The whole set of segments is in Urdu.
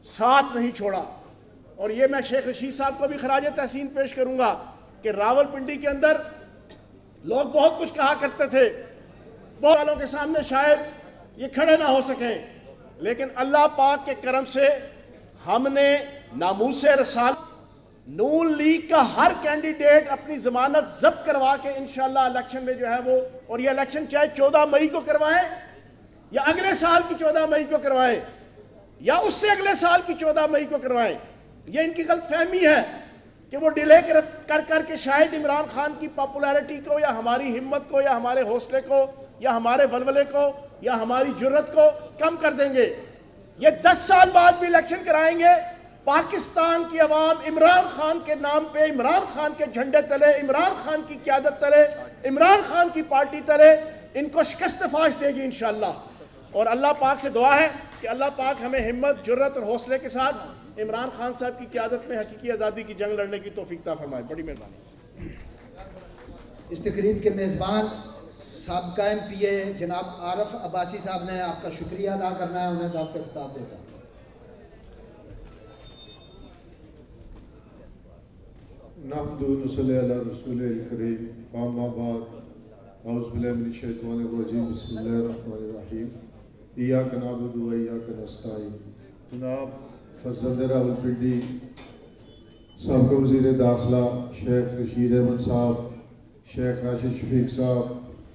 ساتھ نہیں چھوڑا. اور یہ میں شیخ رشید صاحب کو بھی خراج تحسین پیش کروں گا کہ راول پنڈی کے اندر لوگ بہت کچھ کہا کرتے تھے, بہت والوں کے سامنے شاید یہ کھڑے نہ ہو سکیں, لیکن اللہ پاک کے کرم سے ہم نے ناموس رسالت نون لیگ کا ہر کینڈیڈیٹ اپنی ضمانت ضبط کروا کے انشاءاللہ الیکشن میں جو ہے وہ, اور یہ الیکشن چاہے 14 مئی کو کروائیں یا اگلے سال کی 14 مئی کو کروائیں یا اس سے اگلے سال کی 14 مئی کو کروائیں, یہ ان کی غلط فہمی ہے کہ وہ ڈیلے کر کے شاید عمران خان کی پاپولیرٹی کو یا ہماری ہمت کو یا ہمارے حوصلے کو یا ہمارے ولولے کو یا ہماری جرت کو کم کر دیں گے. یہ 10 سال بعد بھی الیکشن کرائیں گے. پاکستان کی عوام عمران خان کے نام پہ, عمران خان کے جھنڈے تلے, عمران خان کی قیادت تلے, عمران خان کی پارٹی تلے ان کو شکست فاش دے گی انشاءاللہ. اور اللہ پاک سے دعا ہے کہ اللہ پاک ہمیں ہمت, جرت اور حوصلے کے ساتھ عمران خان صاحب کی قیادت میں حقیقی آزادی کی جنگ لڑنے کی توفیق عطا فرمائے. بڑی مہربانی. اس تقریب کے میزبان سابقہ MP جناب عارف عباسی صاحب نے آپ کا شکریہ ادا کرنا ہے, انہیں دعوت خطاب دیتا ہوں. نحمدہ و نصلی علی رسول الکریم اما بعد اعوذ باللہ من الشیطان الرجیم بسم اللہ الرحمن الرحیم ایاک نعبد و ایاک نستعین. جناب فرزند راول پنڈی سابقہ وزیر داخلہ شیخ رشید احمد صاحب, شیخ راشد شفیق صاحب,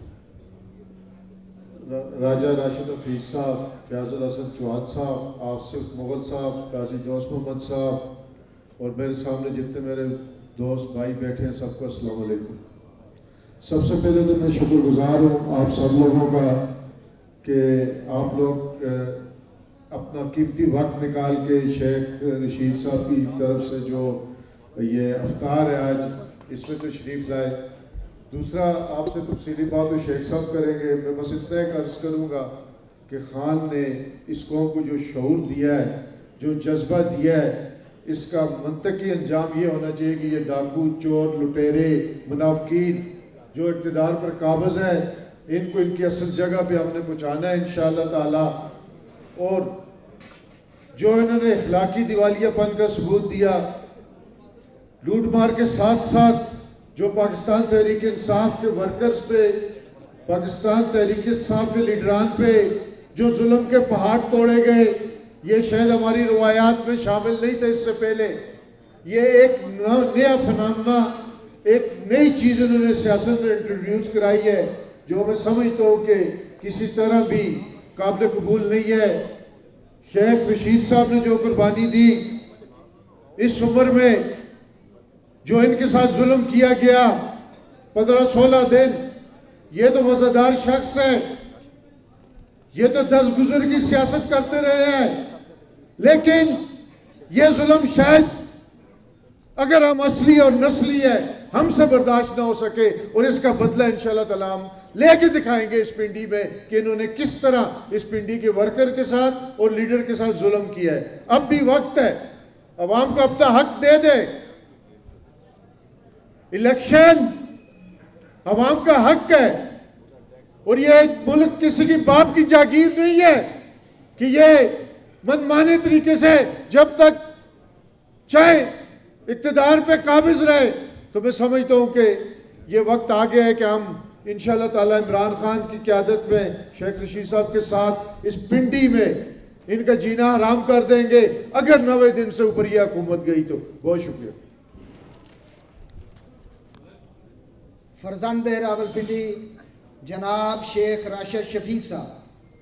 راجہ راشد حفیظ صاحب, فیاض الحسن چوہان صاحب, آصف مغل صاحب, قاضی دوست محمد صاحب اور میرے سامنے جتنے میرے دوست بھائی بیٹھے ہیں سب کو السلام علیکم. سب سے پہلے تو میں شکر گزار ہوں آپ سب لوگوں کا کہ آپ لوگ اپنا قیمتی وقت نکال کے شیخ رشید صاحب کی طرف سے جو یہ افطار ہے آج اس میں تشریف لائے. دوسرا آپ سے تفصیلی بات تو شیخ صاحب کریں گے, میں بس اتنا ایک عرض کروں گا کہ خان نے اس قوم کو جو شعور دیا ہے, جو جذبہ دیا ہے, اس کا منطقی انجام یہ ہونا چاہیے کہ یہ ڈاکو, چور, لٹیرے, منافقین جو اقتدار پر قابض ہیں ان کو ان کی اصل جگہ پہ ہم نے پہنچانا ہے انشاءاللہ تعالی. اور جو انہوں نے اخلاقی دیوالیہ پن کا ثبوت دیا, لوٹ مار کے ساتھ ساتھ جو پاکستان تحریک انصاف کے ورکرز پہ, پاکستان تحریک انصاف کے لیڈران پہ جو ظلم کے پہاڑ توڑے گئے, یہ شاید ہماری روایات میں شامل نہیں تھا اس سے پہلے. یہ ایک نیا فنامنا, ایک نئی چیز انہوں نے سیاست میں انٹروڈیوس کرائی ہے جو میں سمجھتا ہوں کہ کسی طرح بھی قابل قبول نہیں ہے. شیخ رشید صاحب نے جو قربانی دی اس عمر میں, جو ان کے ساتھ ظلم کیا گیا 15-16 دن, یہ تو مزیدار شخص ہے, یہ تو درگزر کی سیاست کرتے رہے ہیں, لیکن یہ ظلم شاید اگر ہم اصلی اور نسلی ہے ہم سے برداشت نہ ہو سکے, اور اس کا بدلہ انشاءاللہ تعالی ہم لے کے دکھائیں گے اس پنڈی میں کہ انہوں نے کس طرح اس پنڈی کے ورکر کے ساتھ اور لیڈر کے ساتھ ظلم کیا ہے. اب بھی وقت ہے, عوام کو اپنا حق دے دے. الیکشن عوام کا حق ہے, اور یہ ملک کسی کی باپ کی جاگیر نہیں ہے کہ یہ منمانے طریقے سے جب تک چاہے اقتدار پہ قابض رہے. تو میں سمجھتا ہوں کہ یہ وقت آ گیا ہے کہ ہم انشاءاللہ تعالی عمران خان کی قیادت میں شیخ رشید صاحب کے ساتھ اس پنڈی میں ان کا جینا حرام کر دیں گے اگر 90 دن سے اوپر یہ حکومت گئی تو. بہت شکریہ. فرزند راول پنڈی جناب شیخ راشد شفیق صاحب.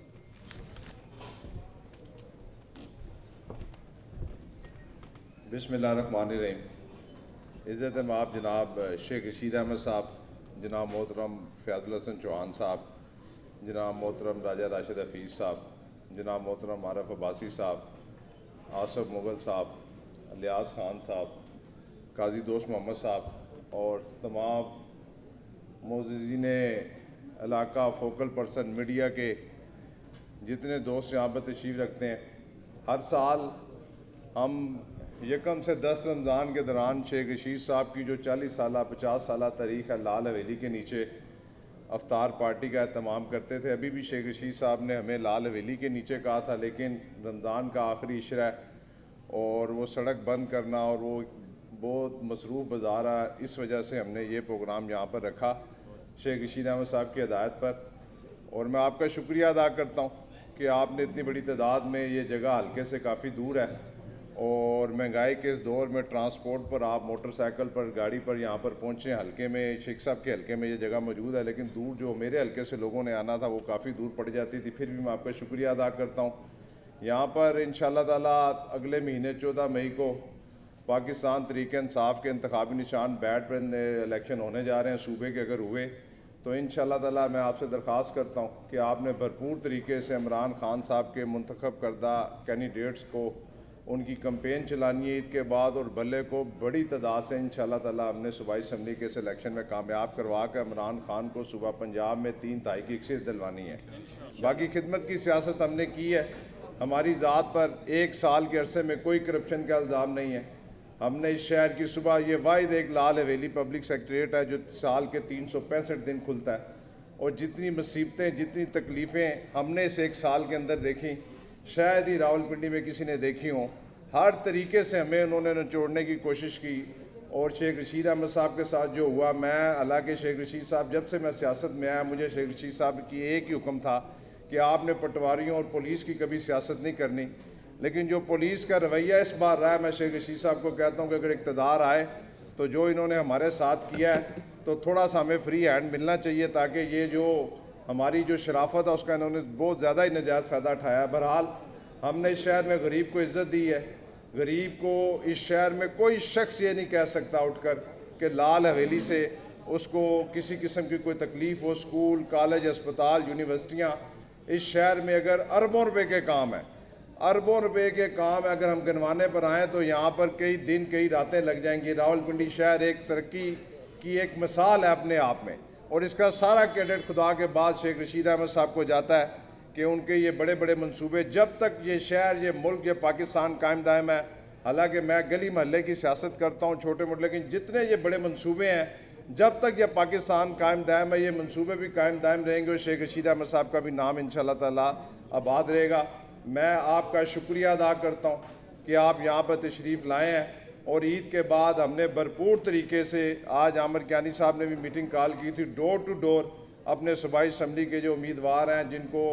بسم اللہ الرحمن الرحیم. عزت مآب جناب شیخ رشید احمد صاحب, جناب محترم فیاض الحسن چوہان صاحب, جناب محترم راجہ راشد حفیظ صاحب, جناب محترم عارف عباسی صاحب, آصف مغل صاحب, الیاس خان صاحب, قاضی دوست محمد صاحب اور تمام معززین علاقہ, فوکل پرسن, میڈیا کے جتنے دوست یہاں پر تشریف رکھتے ہیں. ہر سال ہم یکم سے 10 رمضان کے دوران شیخ رشید صاحب کی جو 40 سالہ 50 سالہ تاریخ ہے لال حویلی کے نیچے افطار پارٹی کا اہتمام کرتے تھے. ابھی بھی شیخ رشید صاحب نے ہمیں لال حویلی کے نیچے کہا تھا, لیکن رمضان کا آخری عشرہ ہے اور وہ سڑک بند کرنا اور وہ بہت مصروف بازار ہے، اس وجہ سے ہم نے یہ پروگرام یہاں پر رکھا شیخ رشید احمد صاحب کی ہدایت پر۔ اور میں آپ کا شکریہ ادا کرتا ہوں کہ آپ نے اتنی بڑی تعداد میں، یہ جگہ حلقے سے کافی دور ہے اور مہنگائی کے اس دور میں ٹرانسپورٹ پر آپ موٹر سائیکل پر، گاڑی پر یہاں پر پہنچے۔ حلقے میں، شیخ صاحب کے حلقے میں یہ جگہ موجود ہے، لیکن دور جو میرے حلقے سے لوگوں نے آنا تھا وہ کافی دور پڑ جاتی تھی، پھر بھی میں آپ کا شکریہ ادا کرتا ہوں۔ یہاں پر انشاءاللہ تعالیٰ اگلے مہینے 14 مئی کو پاکستان تحریک انصاف کے انتخابی نشان بیٹ پر الیکشن ہونے جا رہے ہیں صوبے کے، اگر ہوئے تو انشاءاللہ تعالیٰ میں آپ سے درخواست کرتا ہوں کہ آپ نے بھرپور طریقے سے عمران خان صاحب کے منتخب کردہ کینڈیڈیٹس کو ان کی کمپین چلانی ہے عید کے بعد، اور بلے کو بڑی تعداد سے انشاءاللہ تعالیٰ ہم نے صوبائی اسمبلی کے اس الیکشن میں کامیاب کروا کے عمران خان کو صوبہ پنجاب میں 3 کی اکثریت دلوانی ہے۔ باقی خدمت کی سیاست ہم نے کی ہے، ہماری ذات پر 1 سال کے عرصے میں کوئی کرپشن کا الزام نہیں ہے۔ ہم نے اس شہر کی صبح، یہ واحد ایک لال حویلی پبلک سیکریٹریٹ ہے جو سال کے 365 دن کھلتا ہے، اور جتنی مصیبتیں، جتنی تکلیفیں ہم نے اس 1 سال کے اندر دیکھیں شاید ہی راولپنڈی میں کسی نے دیکھی ہوں۔ ہر طریقے سے ہمیں انہوں نے نچوڑنے کی کوشش کی، اور شیخ رشید احمد صاحب کے ساتھ جو ہوا، میں حالانکہ شیخ رشید صاحب جب سے میں سیاست میں آیا، مجھے شیخ رشید صاحب کی ایک ہی حکم تھا کہ آپ نے پٹواریوں اور پولیس کی کبھی سیاست نہیں کرنی، لیکن جو پولیس کا رویہ اس بار رہا ہے، میں شیخ رشید صاحب کو کہتا ہوں کہ اگر اقتدار آئے تو جو انہوں نے ہمارے ساتھ کیا ہے تو تھوڑا سا ہمیں فری ہینڈ ملنا چاہیے، تاکہ یہ جو ہماری جو شرافت ہے اس کا انہوں نے بہت زیادہ ہی ناجائز فائدہ اٹھایا ہے۔ بہرحال ہم نے اس شہر میں غریب کو عزت دی ہے، غریب کو اس شہر میں کوئی شخص یہ نہیں کہہ سکتا اٹھ کر کہ لال حویلی سے اس کو کسی قسم کی کوئی تکلیف ہو۔ سکول، کالج، اسپتال، یونیورسٹیاں اس شہر میں اگر اربوں روپے کے کام ہیں، اربوں روپے کے کام اگر ہم گنوانے پر آئیں تو یہاں پر کئی دن، کئی راتیں لگ جائیں گی۔ راولپنڈی شہر ایک ترقی کی ایک مثال ہے اپنے آپ میں، اور اس کا سارا کریڈٹ خدا کے بعد شیخ رشید احمد صاحب کو جاتا ہے کہ ان کے یہ بڑے بڑے منصوبے، جب تک یہ شہر، یہ ملک، یہ پاکستان قائم دائم ہے، حالانکہ میں گلی محلے کی سیاست کرتا ہوں چھوٹے موٹے، لیکن جتنے یہ بڑے منصوبے ہیں جب تک یہ پاکستان قائم دائم ہے یہ منصوبے بھی قائم دائم رہیں گے، اور شیخ رشید احمد صاحب کا بھی نام انشاءاللہ تعالیٰ آباد رہے گا۔ میں آپ کا شکریہ ادا کرتا ہوں کہ آپ یہاں پر تشریف لائے ہیں، اور عید کے بعد ہم نے بھرپور طریقے سے، آج عامر کیانی صاحب نے بھی میٹنگ کال کی تھی، ڈور ٹو ڈور اپنے صوبائی اسمبلی کے جو امیدوار ہیں جن کو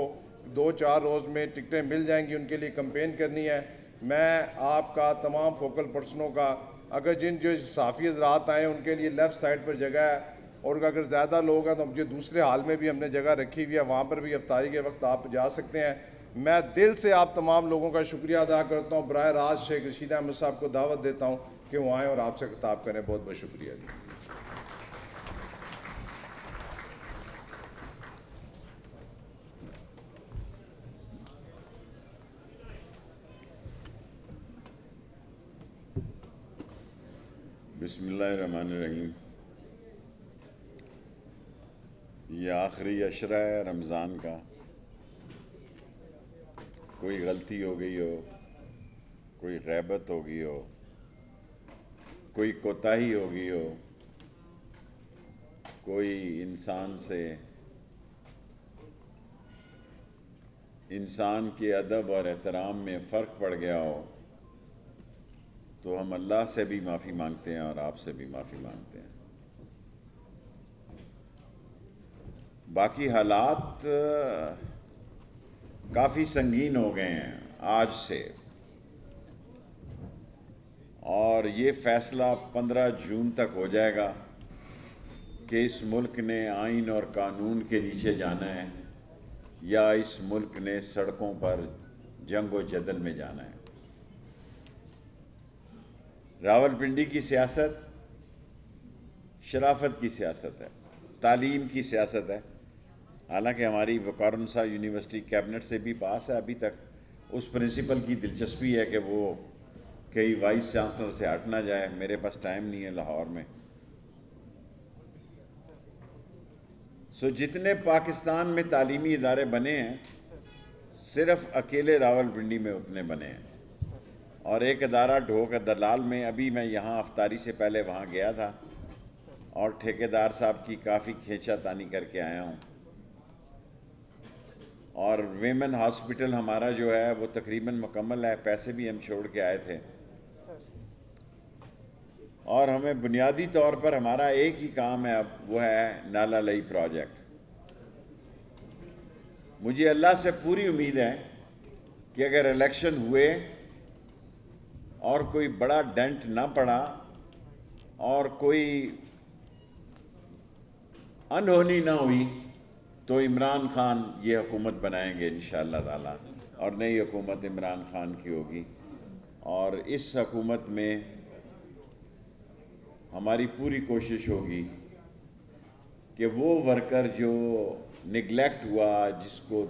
2-4 روز میں ٹکٹیں مل جائیں گی ان کے لیے کمپین کرنی ہے۔ میں آپ کا تمام فوکل پرسنوں کا، اگر جو صحافی حضرات آئیں ان کے لیے لیفٹ سائڈ پر جگہ ہے، اور اگر زیادہ لوگ ہیں تو مجھے دوسرے ہال میں بھی ہم نے جگہ رکھی ہوئی ہے، وہاں پر بھی افطاری کے وقت آپ جا سکتے ہیں۔ میں دل سے آپ تمام لوگوں کا شکریہ ادا کرتا ہوں، براہ راست شیخ رشید احمد صاحب کو دعوت دیتا ہوں کہ وہ آئیں اور آپ سے خطاب کریں۔ بہت بہت شکریہ جی۔ بسم اللہ الرحمن الرحیم۔ یہ آخری عشرہ ہے رمضان کا، کوئی غلطی ہو گئی ہو، کوئی غیبت ہو گئی ہو، کوئی کوتاہی ہو گئی ہو، کوئی انسان سے، انسان کے ادب اور احترام میں فرق پڑ گیا ہو، تو ہم اللہ سے بھی معافی مانگتے ہیں اور آپ سے بھی معافی مانگتے ہیں۔ باقی حالات کافی سنگین ہو گئے ہیں آج سے، اور یہ فیصلہ 15 جون تک ہو جائے گا کہ اس ملک نے آئین اور قانون کے نیچے جانا ہے یا اس ملک نے سڑکوں پر جنگ و جدل میں جانا ہے۔ راولپنڈی کی سیاست شرافت کی سیاست ہے، تعلیم کی سیاست ہے۔ حالانکہ ہماری وقارنسا یونیورسٹی کیبنٹ سے بھی پاس ہے، ابھی تک اس پرنسپل کی دلچسپی ہے کہ وہ کئی وائس چانسلر سے ہٹ نہ جائے۔ میرے پاس ٹائم نہیں ہے لاہور میں۔ جتنے پاکستان میں تعلیمی ادارے بنے ہیں صرف اکیلے راولپنڈی میں اتنے بنے ہیں، اور ایک ادارہ ڈھوک دلال میں، ابھی میں یہاں افطاری سے پہلے وہاں گیا تھا اور ٹھیکیدار صاحب کی کافی کھینچا تانی کر کے آیا ہوں، اور ویمن ہاسپٹل ہمارا جو ہے وہ تقریباً مکمل ہے، پیسے بھی ہم چھوڑ کے آئے تھے، اور ہمیں بنیادی طور پر ہمارا ایک ہی کام ہے اب، وہ ہے نالا لئی پروجیکٹ۔ مجھے اللہ سے پوری امید ہے کہ اگر الیکشن ہوئے اور کوئی بڑا ڈنٹ نہ پڑا اور کوئی انہونی نہ ہوئی تو عمران خان یہ حکومت بنائیں گے انشاءاللہ تعالی، اور نئی حکومت عمران خان کی ہوگی، اور اس حکومت میں ہماری پوری کوشش ہوگی کہ وہ ورکر جو نگلیکٹ ہوا، جس کو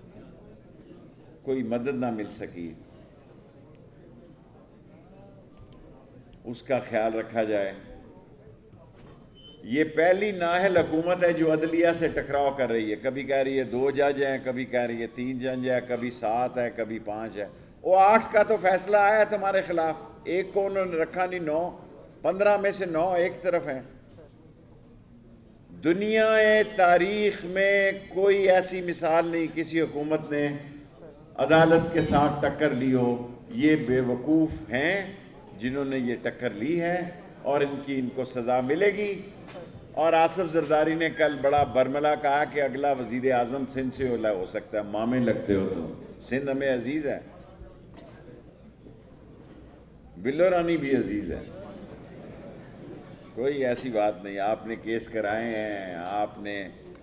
کوئی مدد نہ مل سکی، اس کا خیال رکھا جائے۔ یہ پہلی نااہل حکومت ہے جو عدلیہ سے ٹکراؤ کر رہی ہے، کبھی کہہ رہی ہے 2 جج ہیں، کبھی کہہ رہی ہے 3 جج ہیں، کبھی 7 ہے، کبھی 5 ہے۔ وہ 8 کا تو فیصلہ آیا ہے تمہارے خلاف، ایک کو انہوں نے رکھا نہیں، 9، 15 میں سے 9 ایک طرف ہیں۔ دنیا تاریخ میں کوئی ایسی مثال نہیں کسی حکومت نے عدالت کے ساتھ ٹکر لی ہو۔ یہ بے وقوف ہیں جنہوں نے یہ ٹکر لی ہے، اور ان کو سزا ملے گی۔ اور آصف زرداری نے کل بڑا برملا کہا کہ اگلا وزیر اعظم سندھ سے ہو سکتا ہے۔ مامے لگتے ہو تم، سندھ ہمیں عزیز ہے، بلو رانی بھی عزیز ہے، کوئی ایسی بات نہیں۔ آپ نے کیس کرائے ہیں، آپ نے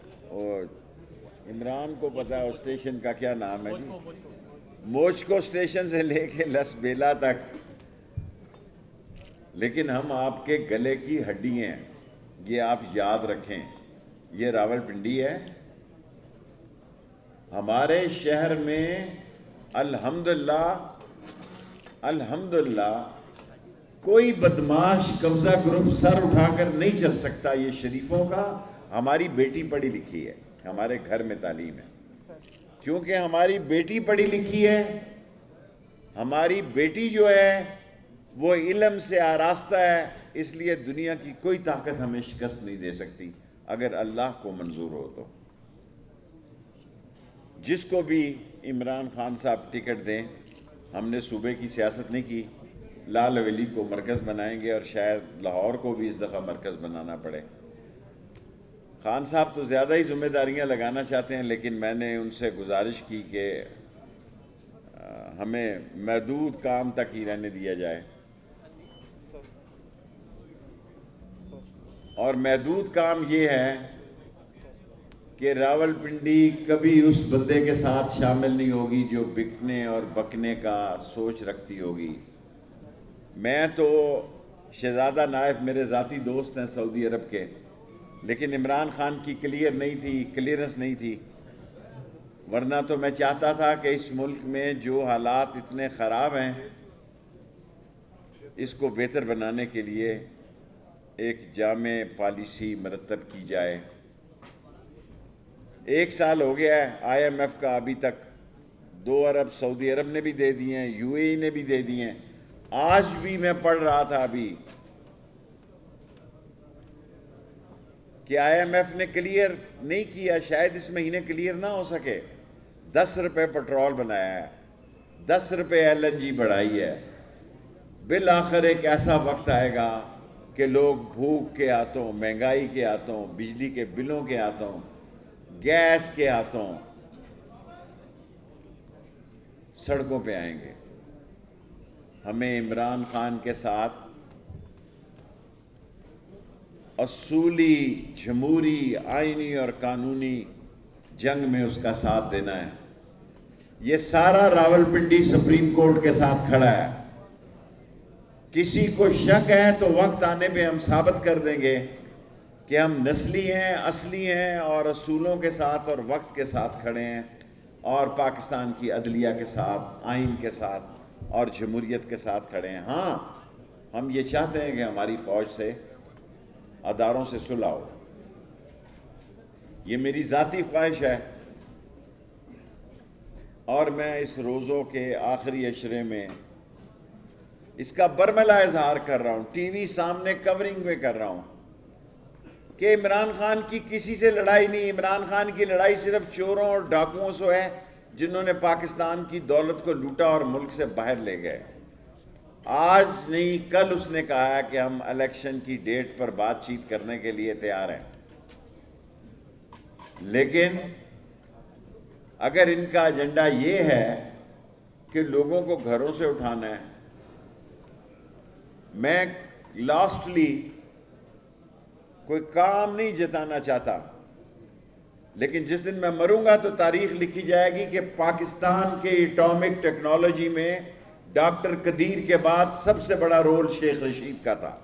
عمران کو پتا ہے اسٹیشن کا کیا نام ہے، موچکو اسٹیشن سے لے کے لس بیلا تک، لیکن ہم آپ کے گلے کی ہڈی ہیں، یہ آپ یاد رکھیں۔ یہ راول پنڈی ہے، ہمارے شہر میں الحمدللہ کوئی بدماش قبضہ گروپ سر اٹھا کر نہیں چل سکتا۔ یہ شریفوں کا، ہماری بیٹی پڑھی لکھی ہے، ہمارے گھر میں تعلیم ہے، کیونکہ ہماری بیٹی پڑھی لکھی ہے، ہماری بیٹی جو ہے وہ علم سے آراستہ ہے، اس لیے دنیا کی کوئی طاقت ہمیں شکست نہیں دے سکتی اگر اللہ کو منظور ہو تو۔ جس کو بھی عمران خان صاحب ٹکٹ دیں، ہم نے صوبے کی سیاست نہیں کی، لال حویلی کو مرکز بنائیں گے، اور شاید لاہور کو بھی اس دفعہ مرکز بنانا پڑے۔ خان صاحب تو زیادہ ہی ذمہ داریاں لگانا چاہتے ہیں، لیکن میں نے ان سے گزارش کی کہ ہمیں محدود کام تک ہی رہنے دیا جائے، اور محدود کام یہ ہے کہ راول پنڈی کبھی اس بندے کے ساتھ شامل نہیں ہوگی جو بکنے اور بکنے کا سوچ رکھتی ہوگی۔ میں تو شہزادہ نائف میرے ذاتی دوست ہیں سعودی عرب کے، لیکن عمران خان کی کلیئرنس نہیں تھی، ورنہ تو میں چاہتا تھا کہ اس ملک میں جو حالات اتنے خراب ہیں اس کو بہتر بنانے کے لیے ایک جامع پالیسی مرتب کی جائے۔ 1 سال ہو گیا ہے IMF کا، ابھی تک 2 ارب سعودی عرب نے بھی دے دیے ہیں، UAE نے بھی دے دیے ہیں۔ آج بھی میں پڑھ رہا تھا ابھی کہ IMF نے کلیئر نہیں کیا، شاید اس مہینے کلیئر نہ ہو سکے۔ 10 روپے پٹرول بنایا ہے، 10 روپے LNG بڑھائی ہے۔ بالآخر ایک ایسا وقت آئے گا کہ لوگ بھوک کے ہاتھوں، مہنگائی کے ہاتھوں، بجلی کے بلوں کے ہاتھوں، گیس کے ہاتھوں سڑکوں پہ آئیں گے۔ ہمیں عمران خان کے ساتھ اصولی، جمہوری، آئینی اور قانونی جنگ میں اس کا ساتھ دینا ہے۔ یہ سارا راول پنڈی سپریم کورٹ کے ساتھ کھڑا ہے۔ کسی کو شک ہے تو وقت آنے پہ ہم ثابت کر دیں گے کہ ہم نسلی ہیں، اصلی ہیں، اور اصولوں کے ساتھ اور وقت کے ساتھ کھڑے ہیں، اور پاکستان کی عدلیہ کے ساتھ، آئین کے ساتھ اور جمہوریت کے ساتھ کھڑے ہیں۔ ہاں، ہم یہ چاہتے ہیں کہ ہماری فوج سے، اداروں سے صلح ہو، یہ میری ذاتی خواہش ہے، اور میں اس روزوں کے آخری عشرے میں اس کا برملا اظہار کر رہا ہوں، ٹی وی سامنے کورنگ میں کر رہا ہوں کہ عمران خان کی کسی سے لڑائی نہیں، عمران خان کی لڑائی صرف چوروں اور ڈاکوؤں سے ہے جنہوں نے پاکستان کی دولت کو لوٹا اور ملک سے باہر لے گئے۔ آج نہیں کل اس نے کہا ہے کہ ہم الیکشن کی ڈیٹ پر بات چیت کرنے کے لیے تیار ہیں، لیکن اگر ان کا ایجنڈا یہ ہے کہ لوگوں کو گھروں سے اٹھانا ہے، میں لاسٹلی کوئی کام نہیں جتانا چاہتا، لیکن جس دن میں مروں گا تو تاریخ لکھی جائے گی کہ پاکستان کے ایٹامک ٹیکنالوجی میں ڈاکٹر قدیر کے بعد سب سے بڑا رول شیخ رشید کا تھا۔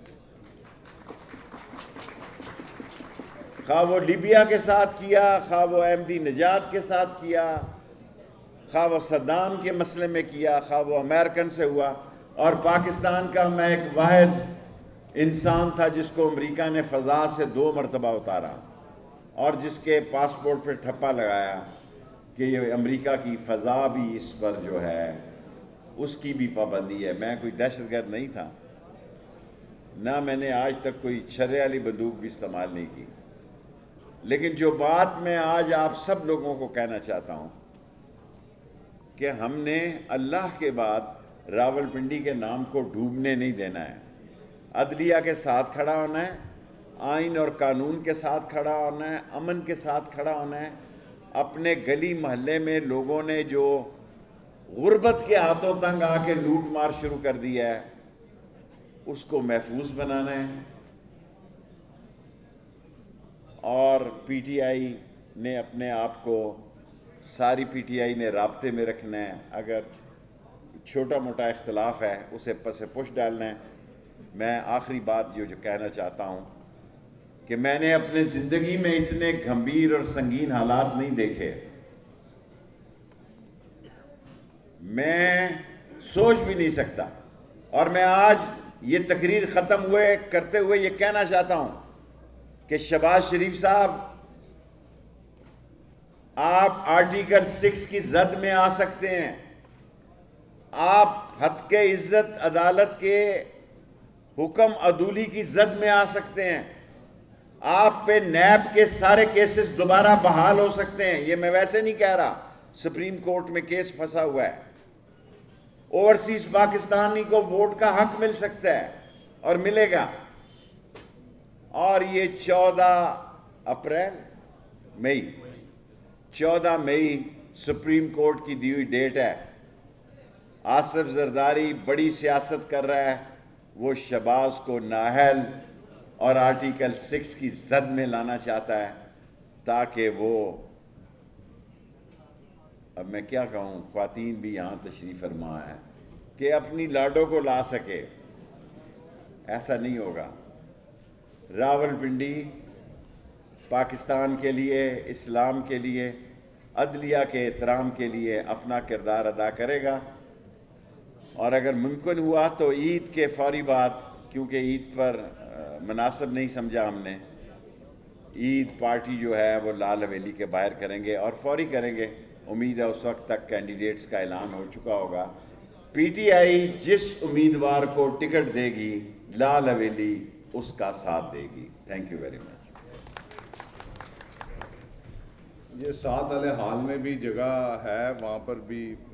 خواہ وہ لیبیا کے ساتھ کیا، خواہ وہ احمدی نژاد کے ساتھ کیا، خواہ وہ صدام کے مسئلے میں کیا، خواہ وہ امریکن سے ہوا، اور پاکستان کا میں ایک واحد انسان تھا جس کو امریکہ نے فضا سے 2 مرتبہ اتارا اور جس کے پاسپورٹ پہ ٹھپا لگایا کہ یہ امریکہ کی فضا بھی اس پر جو ہے اس کی بھی پابندی ہے۔ میں کوئی دہشت گرد نہیں تھا، نہ میں نے آج تک کوئی چھرے والی بندوق بھی استعمال نہیں کی، لیکن جو بات میں آج آپ سب لوگوں کو کہنا چاہتا ہوں کہ ہم نے اللہ کے بعد راولپنڈی کے نام کو ڈوبنے نہیں دینا ہے۔ عدلیہ کے ساتھ کھڑا ہونا ہے، آئین اور قانون کے ساتھ کھڑا ہونا ہے، امن کے ساتھ کھڑا ہونا ہے۔ اپنے گلی محلے میں لوگوں نے جو غربت کے ہاتھوں تنگ آ کے لوٹ مار شروع کر دیا ہے اس کو محفوظ بنانا ہے، اور پی ٹی آئی نے اپنے آپ کو، ساری پی ٹی آئی نے رابطے میں رکھنا ہے۔ اگر چھوٹا موٹا اختلاف ہے اسے پس پش ڈالنا ہے۔ میں آخری بات جو کہنا چاہتا ہوں کہ میں نے اپنے زندگی میں اتنے گھمبیر اور سنگین حالات نہیں دیکھے، میں سوچ بھی نہیں سکتا، اور میں آج یہ تقریر ختم کرتے ہوئے یہ کہنا چاہتا ہوں کہ شہباز شریف صاحب، آپ آرٹیکل 6 کی زد میں آ سکتے ہیں، آپ حد عزت عدالت کے حکم عدولی کی زد میں آ سکتے ہیں، آپ پہ نیب کے سارے کیسز دوبارہ بحال ہو سکتے ہیں۔ یہ میں ویسے نہیں کہہ رہا، سپریم کورٹ میں کیس پھنسا ہوا ہے۔ اوورسیز پاکستانی کو ووٹ کا حق مل سکتا ہے اور ملے گا، اور یہ 14 مئی سپریم کورٹ کی دی ہوئی ڈیٹ ہے۔ آصف زرداری بڑی سیاست کر رہا ہے، وہ شہباز کو نااہل اور آرٹیکل 6 کی زد میں لانا چاہتا ہے تاکہ وہ، اب میں کیا کہوں، خواتین بھی یہاں تشریف فرما ہے، کہ اپنی لاڈوں کو لا سکے۔ ایسا نہیں ہوگا۔ راولپنڈی پاکستان کے لیے، اسلام کے لیے، عدلیہ کے احترام کے لیے اپنا کردار ادا کرے گا، اور اگر ممکن ہوا تو عید کے فوری بعد، کیونکہ عید پر مناسب نہیں سمجھا ہم نے، عید پارٹی جو ہے وہ لال حویلی کے باہر کریں گے اور فوری کریں گے۔ امید ہے اس وقت تک کینڈیڈیٹس کا اعلان ہو چکا ہوگا۔ پی ٹی آئی جس امیدوار کو ٹکٹ دے گی لال حویلی اس کا ساتھ دے گی۔ Thank you very much. یہ 7 والے حال میں بھی جگہ ہے، وہاں پر بھی